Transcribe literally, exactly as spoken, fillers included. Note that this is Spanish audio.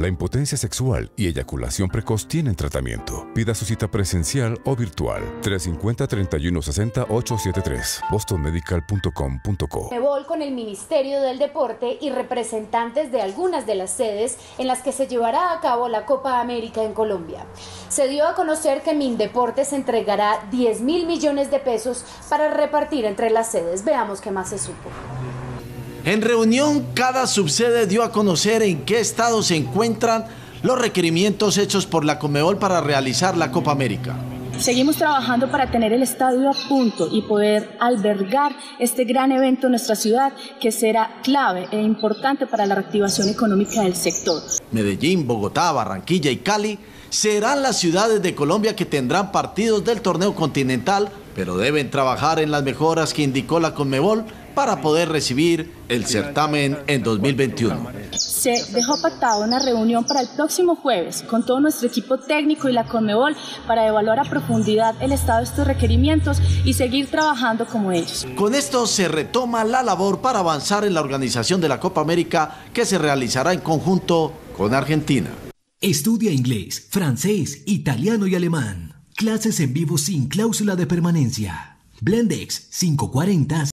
la impotencia sexual y eyaculación precoz tienen tratamiento. Pida su cita presencial o virtual. tres cinco cero, tres uno seis cero, ocho siete tres. boston medical punto com punto co. Conmebol con el Ministerio del Deporte y representantes de algunas de las sedes en las que se llevará a cabo la Copa América en Colombia. Se dio a conocer que Mindeportes entregará diez mil millones de pesos para repartir entre las sedes. Veamos qué más se supo. En reunión, cada subsede dio a conocer en qué estado se encuentran los requerimientos hechos por la Conmebol para realizar la Copa América. Seguimos trabajando para tener el estadio a punto y poder albergar este gran evento en nuestra ciudad, que será clave e importante para la reactivación económica del sector. Medellín, Bogotá, Barranquilla y Cali serán las ciudades de Colombia que tendrán partidos del torneo continental, pero deben trabajar en las mejoras que indicó la Conmebol para poder recibir el certamen en dos mil veintiuno. Se dejó pactada una reunión para el próximo jueves con todo nuestro equipo técnico y la Conmebol para evaluar a profundidad el estado de estos requerimientos y seguir trabajando como ellos. Con esto se retoma la labor para avanzar en la organización de la Copa América, que se realizará en conjunto con Argentina. Estudia inglés, francés, italiano y alemán. Clases en vivo sin cláusula de permanencia. Blendex quinientos cuarenta